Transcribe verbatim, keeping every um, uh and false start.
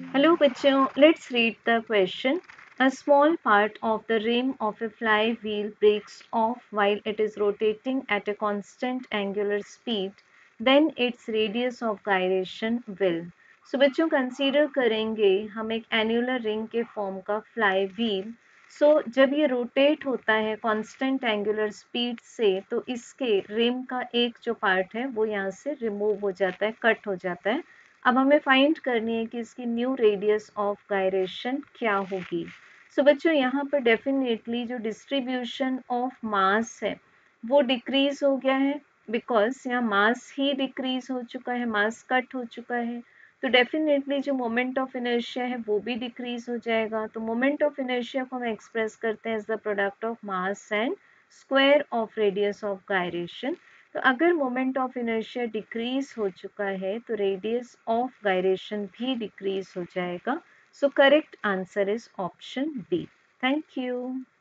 Hello बच्चों, let's read the question. A small part of the rim of a flywheel breaks off while it is rotating at a constant angular speed. Then its radius of gyration will. So बच्चों consider करेंगे हम एक annular ring के form का flywheel. So so, जब ये rotate होता है कांस्टेंट एंगुलर स्पीड से तो इसके रिम का एक जो पार्ट है वो यहाँ से रिमूव हो जाता है, कट हो जाता है. अब हमें फाइंड करनी है कि इसकी न्यू रेडियस ऑफ गायरेशन क्या होगी. सो so, बच्चों यहाँ पर डेफिनेटली जो डिस्ट्रीब्यूशन ऑफ मास है वो डिक्रीज हो गया है बिकॉज यहाँ मास ही डिक्रीज हो चुका है, मास कट हो चुका है. तो डेफिनेटली जो मोमेंट ऑफ इनर्शिया है वो भी डिक्रीज हो जाएगा. तो मोमेंट ऑफ इनर्शिया को हम एक्सप्रेस करते हैं as the product of mass and square of radius of gyration. तो अगर मोमेंट ऑफ इनर्शिया डिक्रीज हो चुका है तो रेडियस ऑफ गायरेशन भी डिक्रीज हो जाएगा. So correct answer is option B. Thank you.